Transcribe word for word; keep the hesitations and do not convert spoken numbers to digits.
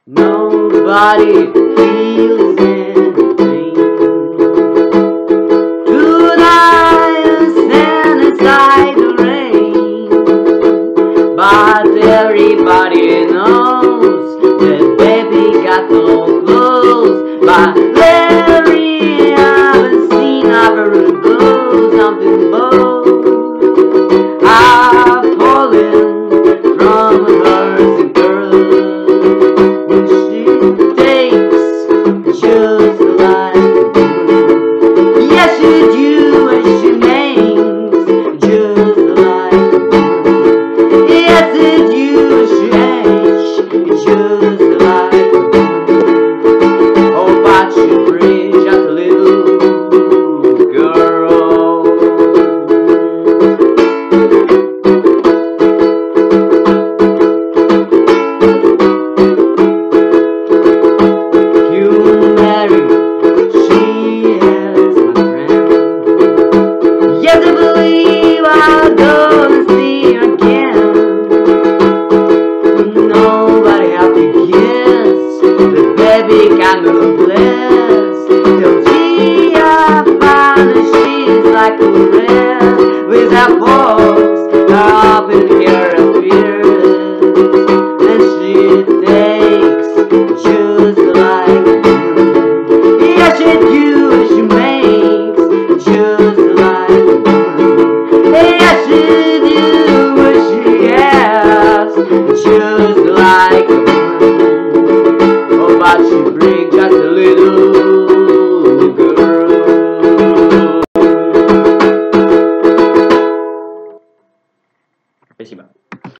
Nobody feels anything. Tonight is stand inside the rain, but everybody knows that baby got no clothes. But Larry, I've seen every blue something bold. I've fallen from hers and girl when she takes just like a bird. Yes, she do, and she makes just like a bird. Yes, it do, she makes just like a bird. Oh, but she brings just a little girl. You marry, she is my friend. Yes, I believe I'll go and see her again. Nobody have to kiss the baby kind of bliss. Till she I find that she's like a rest with that